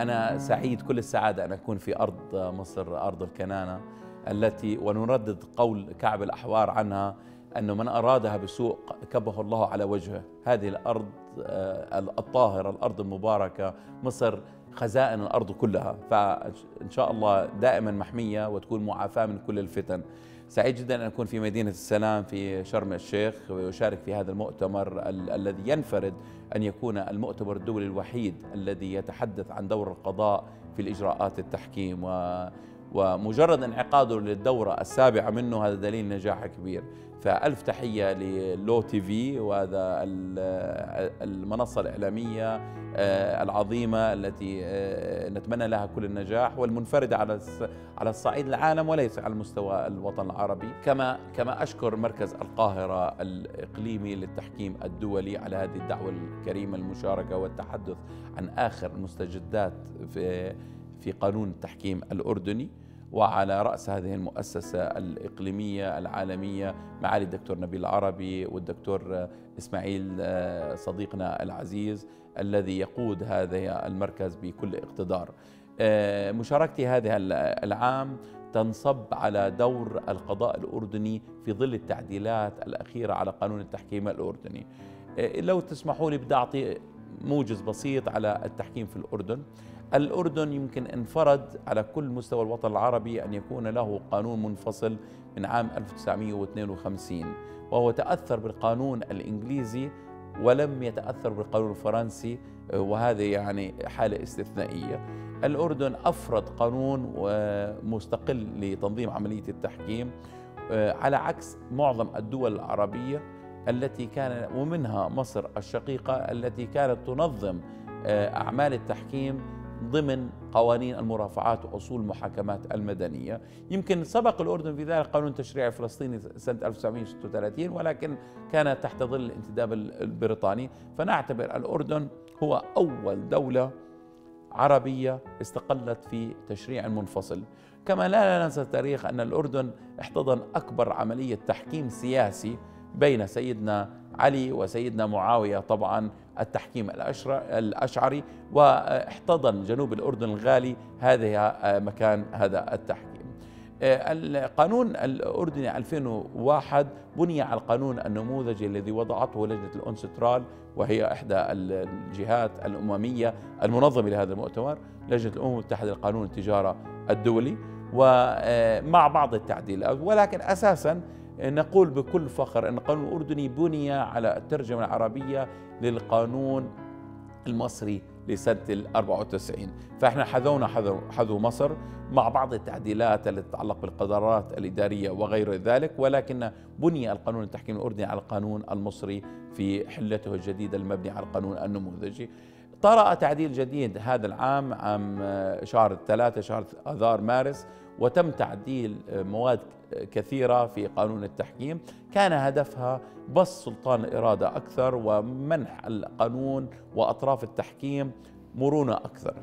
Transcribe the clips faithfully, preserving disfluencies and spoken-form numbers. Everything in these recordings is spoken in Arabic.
أنا سعيد كل السعادة أن أكون في أرض مصر، أرض الكنانة التي ونردد قول كعب الأحوار عنها أنه من أرادها بسوء كبه الله على وجهه. هذه الأرض الطاهرة، الأرض المباركة، مصر خزائن الأرض كلها، فإن شاء الله دائما محمية وتكون معافاة من كل الفتن. سعيد جدا أن أكون في مدينة السلام في شرم الشيخ ويشارك في هذا المؤتمر ال الذي ينفرد أن يكون المؤتمر الدولي الوحيد الذي يتحدث عن دور القضاء في الإجراءات التحكيم، و ومجرد انعقاده للدورة السابعة منه هذا دليل نجاح كبير. فألف تحية للو تي في، وهذا المنصة الإعلامية العظيمة التي نتمنى لها كل النجاح، والمنفردة على على الصعيد العالم وليس على مستوى الوطن العربي. كما كما أشكر مركز القاهرة الإقليمي للتحكيم الدولي على هذه الدعوة الكريمة المشاركة والتحدث عن آخر المستجدات في في قانون التحكيم الأردني، وعلى رأس هذه المؤسسة الإقليمية العالمية معالي الدكتور نبيل العربي والدكتور إسماعيل صديقنا العزيز الذي يقود هذا المركز بكل اقتدار. مشاركتي هذا العام تنصب على دور القضاء الأردني في ظل التعديلات الأخيرة على قانون التحكيم الأردني. لو تسمحوا لي بدي أعطي موجز بسيط على التحكيم في الأردن. الأردن يمكن انفرد على كل مستوى الوطن العربي أن يكون له قانون منفصل من عام ألف وتسعمئة واثنين وخمسين، وهو تأثر بالقانون الإنجليزي ولم يتأثر بالقانون الفرنسي، وهذه يعني حالة استثنائية. الأردن أفرد قانون مستقل لتنظيم عملية التحكيم على عكس معظم الدول العربية التي كان ومنها مصر الشقيقة التي كانت تنظم أعمال التحكيم ضمن قوانين المرافعات وأصول المحاكمات المدنية. يمكن سبق الأردن في ذلك قانون التشريع الفلسطيني سنة ألف وتسعمئة وستة وثلاثين، ولكن كان تحت ظل الانتداب البريطاني. فنعتبر الأردن هو أول دولة عربية استقلت في تشريع منفصل. كما لا ننسى التاريخ أن الأردن احتضن أكبر عملية تحكيم سياسي بين سيدنا علي وسيدنا معاوية، طبعا التحكيم الأشعري، واحتضن جنوب الأردن الغالي هذا مكان هذا التحكيم. القانون الأردني ألفين وواحد بني على القانون النموذجي الذي وضعته لجنة الأونسترال، وهي إحدى الجهات الأممية المنظمة لهذا المؤتمر، لجنة الأمم المتحدة لقانون التجارة الدولي، ومع بعض التعديلات. ولكن أساساً نقول بكل فخر أن القانون الأردني بني على الترجمة العربية للقانون المصري لسنة الأربعة وتسعين، فإحنا حذونا حذو مصر مع بعض التعديلات التي تتعلق بالقرارات الإدارية وغير ذلك، ولكن بني القانون التحكيم الأردني على القانون المصري في حلته الجديدة المبني على القانون النموذجي. طرأ تعديل جديد هذا العام، عام شهر ثلاثة شهر آذار مارس، وتم تعديل مواد كثيرة في قانون التحكيم كان هدفها بسط سلطان الإرادة أكثر ومنح القانون وأطراف التحكيم مرونة أكثر.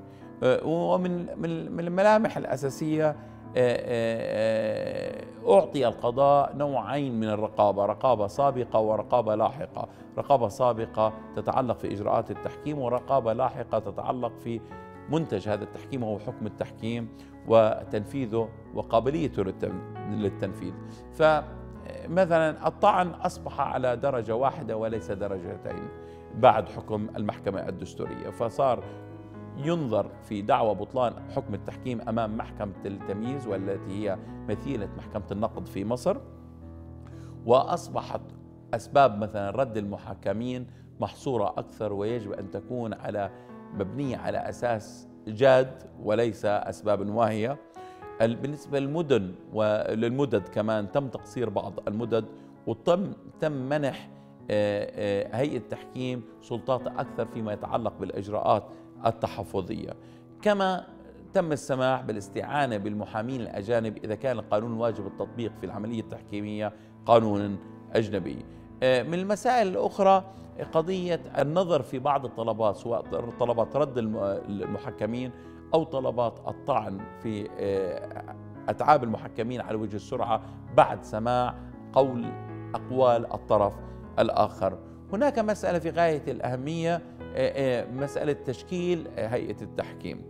ومن من الملامح الأساسية أعطي القضاء نوعين من الرقابة، رقابة سابقة ورقابة لاحقة. رقابة سابقة تتعلق في إجراءات التحكيم، ورقابة لاحقة تتعلق في منتج هذا التحكيم وهو حكم التحكيم وتنفيذه وقابليته للتنفيذ. فمثلا الطعن أصبح على درجة واحدة وليس درجتين بعد حكم المحكمة الدستورية، فصار ينظر في دعوى بطلان حكم التحكيم أمام محكمة التمييز والتي هي مثيلة محكمة النقض في مصر، وأصبحت أسباب مثلا رد المحاكمين محصورة أكثر، ويجب أن تكون على مبنية على أساس جاد وليس أسباب واهية. بالنسبة للمدن وللمدد كمان تم تقصير بعض المدد، وتم تم منح هيئة التحكيم سلطات أكثر فيما يتعلق بالإجراءات التحفظية. كما تم السماح بالاستعانة بالمحامين الأجانب إذا كان القانون واجب التطبيق في العملية التحكيمية قانون أجنبي. من المسائل الأخرى قضية النظر في بعض الطلبات، سواء طلبات رد المحكمين أو طلبات الطعن في أتعاب المحكمين على وجه السرعة بعد سماع قول أقوال الطرف الآخر. هناك مسألة في غاية الأهمية، مسألة تشكيل هيئة التحكيم.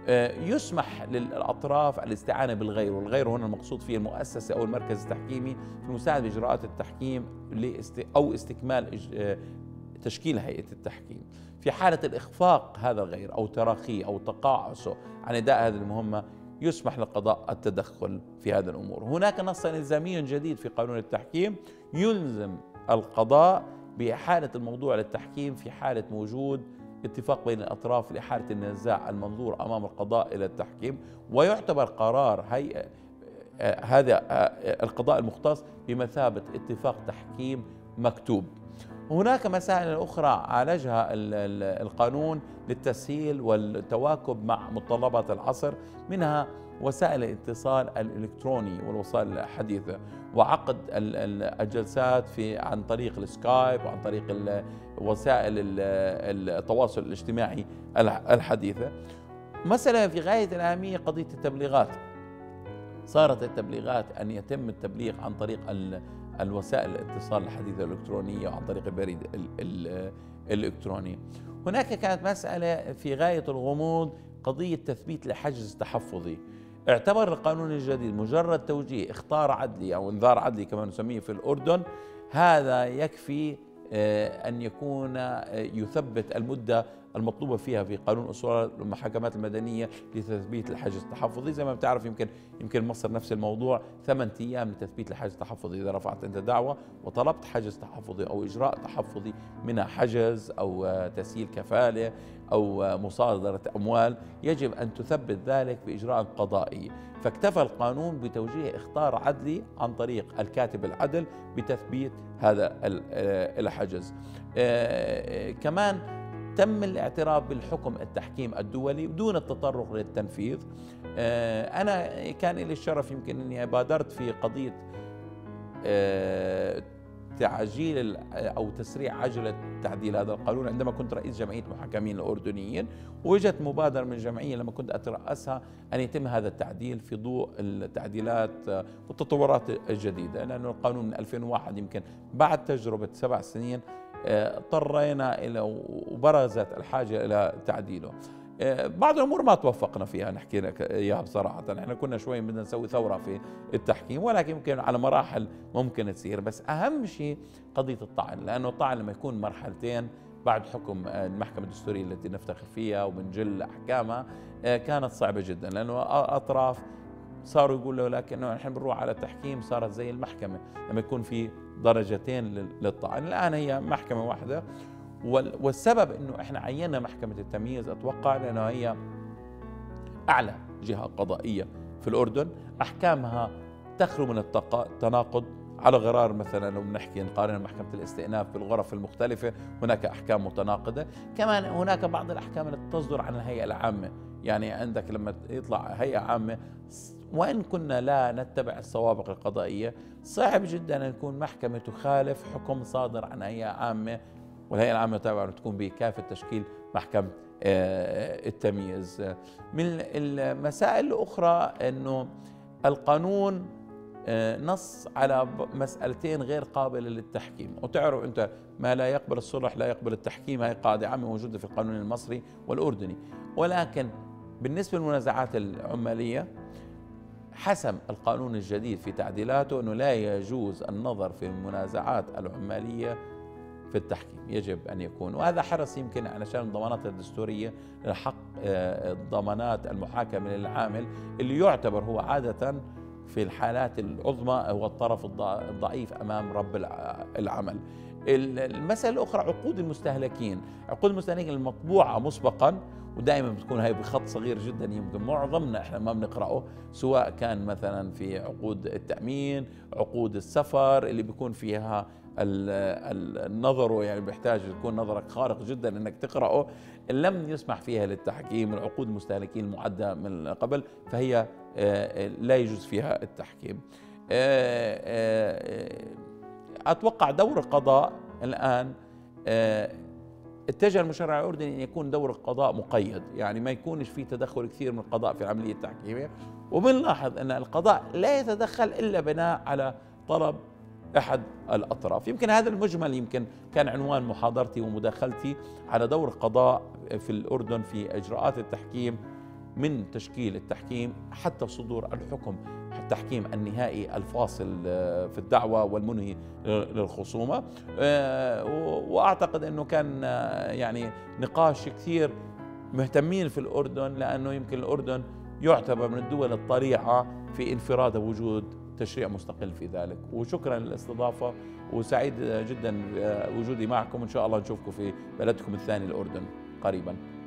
يسمح للأطراف الاستعانة بالغير، والغير هنا المقصود فيه المؤسسة أو المركز التحكيمي في المساعدة بإجراءات التحكيم أو استكمال تشكيل هيئة التحكيم. في حالة الإخفاق هذا الغير أو تراخيه أو تقاعسه عن أداء هذه المهمة يسمح للقضاء التدخل في هذه الأمور. هناك نص إلزامي جديد في قانون التحكيم يلزم القضاء بإحالة الموضوع للتحكيم في حالة وجود اتفاق بين الأطراف لإحالة النزاع المنظور أمام القضاء إلى التحكيم، ويعتبر قرار هيئة هذا القضاء المختص بمثابة اتفاق تحكيم مكتوب. هناك مسائل أخرى عالجها القانون للتسهيل والتواكب مع متطلبات العصر، منها وسائل الاتصال الإلكتروني والوسائل الحديثة، وعقد الجلسات في عن طريق السكايب وعن طريق وسائل التواصل الاجتماعي الحديثة. مسألة في غاية الأهمية قضية التبليغات. صارت التبليغات أن يتم التبليغ عن طريق الوسائل الاتصال الحديثة الإلكترونية وعن طريق البريد الإلكتروني. هناك كانت مسألة في غاية الغموض قضية تثبيت الحجز التحفظي. اعتبر القانون الجديد مجرد توجيه اخطار عدلي أو انذار عدلي كما نسميه في الأردن هذا يكفي أن يكون يثبت المدة المطلوبة فيها في قانون أصول المحاكمات المدنية لتثبيت الحجز التحفظي. زي ما بتعرف يمكن يمكن مصر نفس الموضوع، ثمانية أيام لتثبيت الحجز التحفظي. إذا رفعت أنت دعوة وطلبت حجز تحفظي أو إجراء تحفظي منها حجز أو تسهيل كفالة أو مصادرة أموال، يجب أن تثبت ذلك بإجراء قضائي. فاكتفى القانون بتوجيه إخطار عدلي عن طريق الكاتب العدل بتثبيت هذا الحجز. كمان تم الاعتراف بالحكم التحكيم الدولي بدون التطرق للتنفيذ. أنا كان لي الشرف يمكن أني بادرت في قضية تعجيل أو تسريع عجلة تعديل هذا القانون عندما كنت رئيس جمعية محكمين الأردنيين، وجدت مبادرة من الجمعية لما كنت أترأسها أن يتم هذا التعديل في ضوء التعديلات والتطورات الجديدة، لأن القانون من ألفين وواحد يمكن بعد تجربة سبع سنين اضطرينا إلى وبرزت الحاجة إلى تعديله. بعض الأمور ما توفقنا فيها نحكي لك إياها بصراحة، احنا كنا شوي بدنا نسوي ثورة في التحكيم، ولكن يمكن على مراحل ممكن تصير. بس أهم شيء قضية الطعن، لأنه الطعن لما يكون مرحلتين بعد حكم المحكمة الدستورية التي نفتخر فيها وبنجل أحكامها كانت صعبة جدا، لأنه أطراف صاروا يقولوا لك انه نحن بنروح على التحكيم، صارت زي المحكمة لما يكون في درجتين للطعن. الآن هي محكمة واحدة، والسبب انه احنا عينا محكمة التمييز اتوقع لانه هي اعلى جهة قضائية في الاردن، احكامها تخلو من التناقض. على غرار مثلا لو بنحكي نقارن محكمة الاستئناف بالغرف المختلفة هناك احكام متناقضة. كمان هناك بعض الاحكام التي تصدر عن الهيئة العامة، يعني عندك لما يطلع هيئة عامة وإن كنا لا نتبع السوابق القضائية صعب جدا أن يكون محكمة تخالف حكم صادر عن هيئة عامة، والهيئة العامة طبعا تكون بكافة تشكيل محكمة التمييز. من المسائل الأخرى أنه القانون نص على مسألتين غير قابلة للتحكيم، وتعرف أنت ما لا يقبل الصلح لا يقبل التحكيم، هي قاعدة عامة موجودة في القانون المصري والأردني. ولكن بالنسبة للمنازعات العمالية حسم القانون الجديد في تعديلاته أنه لا يجوز النظر في المنازعات العمالية في التحكيم، يجب أن يكون، وهذا حرص يمكن علشان الضمانات الدستورية لحق ضمانات المحاكمة للعامل اللي يعتبر هو عادة في الحالات العظمى هو الطرف الضعيف أمام رب العمل. المسألة الأخرى عقود المستهلكين، عقود المستهلكين المطبوعة مسبقا ودائما بتكون هي بخط صغير جدا، يمكن معظمنا احنا ما بنقرأه، سواء كان مثلا في عقود التأمين، عقود السفر اللي بيكون فيها النظر، يعني بيحتاج يكون نظرك خارق جدا انك تقرأه، لم يسمح فيها للتحكيم. العقود المستهلكين المعدة من قبل فهي لا يجوز فيها التحكيم. أتوقع دور القضاء الآن اتجه المشرع الأردني أن يكون دور القضاء مقيد، يعني ما يكونش في تدخل كثير من القضاء في العملية التحكيمية، وبنلاحظ أن القضاء لا يتدخل إلا بناء على طلب أحد الأطراف. يمكن هذا المجمل يمكن كان عنوان محاضرتي ومداخلتي على دور القضاء في الأردن في إجراءات التحكيم من تشكيل التحكيم حتى صدور الحكم التحكيم النهائي الفاصل في الدعوة والمنهي للخصومة. وأعتقد أنه كان يعني نقاش كثير مهتمين في الأردن، لأنه يمكن الأردن يعتبر من الدول الطريعة في انفراد وجود تشريع مستقل في ذلك. وشكرا للاستضافة، وسعيد جدا بوجودي معكم، إن شاء الله نشوفكم في بلدكم الثاني الأردن قريبا.